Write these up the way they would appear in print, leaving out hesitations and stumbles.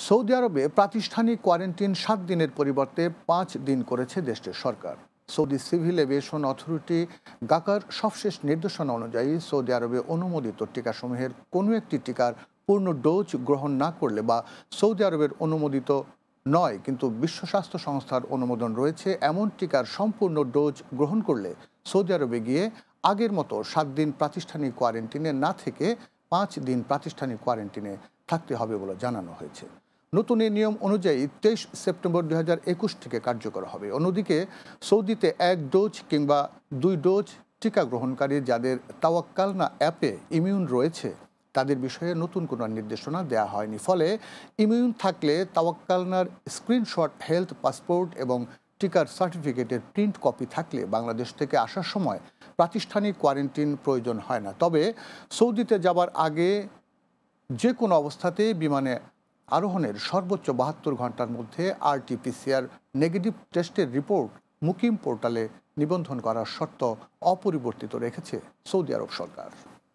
Saudi আরবে প্রাতিষ্ঠানিক quarantine 7 দিনের পরিবর্তে 5 দিন করেছে দেশটির সরকার। সৌদি সিভিল এভিয়েশন অথরিটি গাকার সবশেষ নির্দেশনা অনুযায়ী সৌদি আরবে অনুমোদিত টিকাসমূহের কোনো একটি টিকার পূর্ণ ডোজ গ্রহণ না করলে বা সৌদি আরবের অনুমোদিত নয় কিন্তু বিশ্ব স্বাস্থ্য সংস্থার অনুমোদন রয়েছে এমন টিকার সম্পূর্ণ ডোজ গ্রহণ করলে সৌদি আরবে গিয়ে আগের মতো 7 দিন প্রাতিষ্ঠানিক কোয়ারেন্টিনে না থেকে 5 দিন প্রাতিষ্ঠানিক কোয়ারেন্টিনে থাকতে হবে বলে জানানো হয়েছে। নতুন এই নিয়ম অনুযায়ী 23 সেপ্টেম্বর 2021 থেকে কার্যকর হবে। অন্যদিকে সৌদিতে 1 ডোজ কিংবা 2 ডোজ টিকা গ্রহণকারী যাদের তাওয়াক্কালনা অ্যাপে ইমিউন রয়েছে তাদের বিষয়ে নতুন কোনো নির্দেশনা দেওয়া হয়নি। ফলে ইমিউন থাকলে তাওয়াক্কালনার স্ক্রিনশট, হেলথ পাসপোর্ট এবং টিকার সার্টিফিকেটের প্রিন্ট কপি থাকলে বাংলাদেশ থেকে আসার সময় প্রাতিষ্ঠানিক কোয়ারেন্টিন প্রয়োজন হয় না। তবে সৌদিতে যাবার আগে যে কোনো অবস্থাতে বিমানে আরোহণের সর্বোচ্চ 72 ঘন্টার মধ্যে RT-PCR নেগেটিভ টেস্টের রিপোর্ট মুকিম পোর্টালে নিবন্ধন করার শর্ত অপরিবর্তিত রেখেছে সৌদি আরব সরকার।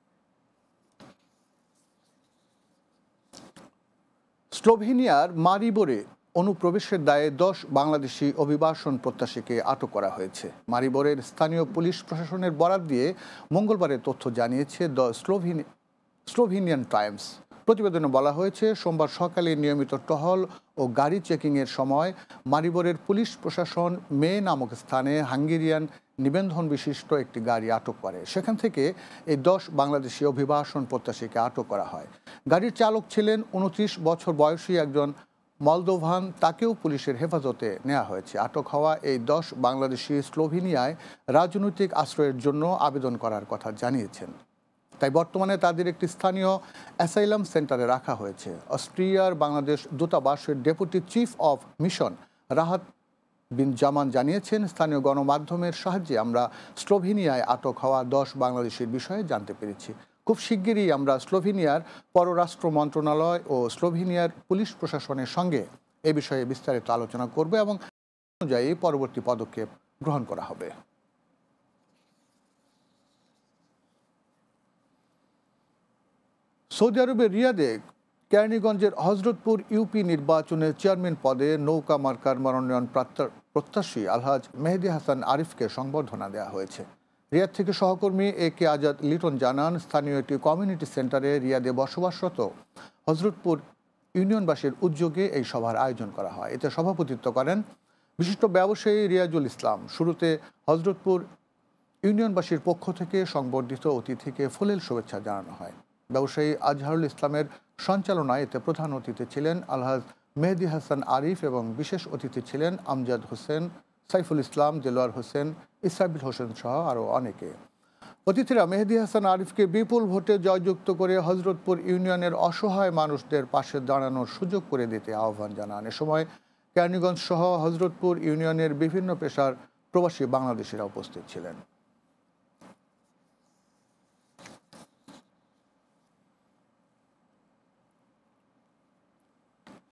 স্লোভেনিয়ার মারিবোরে অনুপ্রবেশের দায়ে 10 বাংলাদেশি অভিবাসন প্রত্যাশীকে আটক করা হয়েছে। মারিবোরের স্থানীয় পুলিশ প্রশাসনের বরাত দিয়ে মঙ্গলবার তথ্য জানিয়েছে দ্য স্লোভেনিয়ান টাইমস। প্রতিবেদনে বলা হয়েছে সোমবার সকালে নিয়মিত টহল ও গাড়ি চেকিংয়ের সময় মারিবোরের পুলিশ প্রশাসন মে নামক স্থানে হাঙ্গেরিয়ান নিবন্ধন বিশিষ্ট একটি গাড়ি আটক করে। সেখান থেকে এই 10 বাংলাদেশি অভিবাসন প্রত্যাশীকে আটক করা হয়। গাড়ির চালক ছিলেন 29 বছর বয়সী একজন মলদোভান, তাকেও পুলিশের হেফাজতে নেওয়া হয়েছে। আটক হওয়া এই 10 বাংলাদেশি স্লোভেনিয়ায় রাজনৈতিক আশ্রয়ের জন্য আবেদন করার কথা জানিয়েছেন। তাই বর্তমানে তাদের একটি স্থানীয় অ্যাসাইলাম সেন্টারে রাখা হয়েছে। অস্ট্রিয়ার বাংলাদেশ দূতাবাসের deputy chief of mission Rahat bin Zaman জানিয়েছেন, স্থানীয় গণমাধ্যমের সাহায্যে আমরা স্লোভেনিয়ায় আটক হওয়া 10 বাংলাদেশির বিষয়ে জানতে পেরেছি। খুব শিগগিরই আমরা স্লোভেনিয়ার পররাষ্ট্র মন্ত্রণালয় ও স্লোভেনিয়ার পুলিশ প্রশাসনের সঙ্গে এ বিষয়ে বিস্তারিত আলোচনা করবে এবং অনুযায়ী পরবর্তী পদক্ষেপ গ্রহণ করা হবে। সৌদি আরবের রিয়াদে কেরানীগঞ্জের হজরতপুর ইউপি নির্বাচনের চেয়ারম্যান পদে নৌকা মার্কার মনোনয়ন প্রত্যাশী আলহাজ মেহেদী হাসান আরিফকে সংবর্ধনা দেওয়া হয়েছে। রিয়াদ থেকে সহকর্মী AK আজাদ লিটন জানান, স্থানীয় একটি কমিউনিটি সেন্টারে রিয়াদে বসবাসরত হজরতপুর ইউনিয়নবাসীর উদ্যোগে এই সভার আয়োজন করা হয়। এতে সভাপতিত্ব করেন বিশিষ্ট ব্যবসায়ী রিয়াজুল ইসলাম। শুরুতে হজরতপুর ইউনিয়নবাসীর পক্ষ থেকে সংবর্ধিত অতিথিকে ফুলেল শুভেচ্ছা জানানো হয়। ব্যবসায়ী আজহারুল ইসলামের সঞ্চালনায় এতে প্রধান অতিথি ছিলেন আলহাজ মেহেদী হাসান আরিফ এবং বিশেষ অতিথি ছিলেন আমজাদ হোসেন, সাইফুল ইসলাম, দেলোয়ার হোসেন, ইসরাবিল হোসেন সহ আরও অনেকে। অতিথিরা মেহেদী হাসান আরিফকে বিপুল ভোটে জয়যুক্ত করে হজরতপুর ইউনিয়নের অসহায় মানুষদের পাশে দাঁড়ানোর সুযোগ করে দিতে আহ্বান জানান। এ সময় কেরানীগঞ্জ সহ হজরতপুর ইউনিয়নের বিভিন্ন পেশার প্রবাসী বাংলাদেশিরা উপস্থিত ছিলেন।